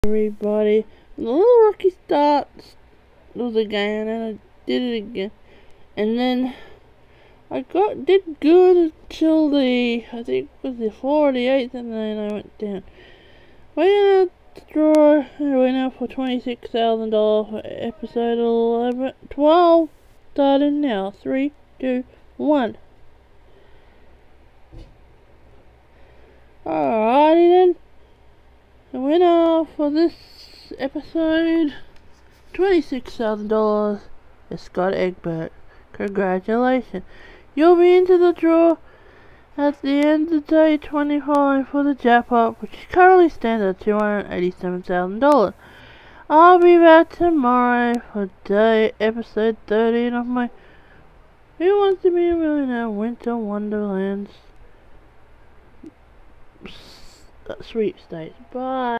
Everybody, a little rocky start of the game, and then I did it again, and then I did good until I think it was the 48th, and then I went down. We're gonna draw a winner for $26,000 for episode 12, starting now. 3, 2, 1. Alrighty then. The winner for this episode, $26,000, is Scott Egbert. Congratulations. You'll be into the draw at the end of day 25 for the jackpot, which currently stands at $287,000. I'll be back tomorrow for episode 13 of my Who Wants to Be a Millionaire Winter Wonderland sweepstakes. Bye.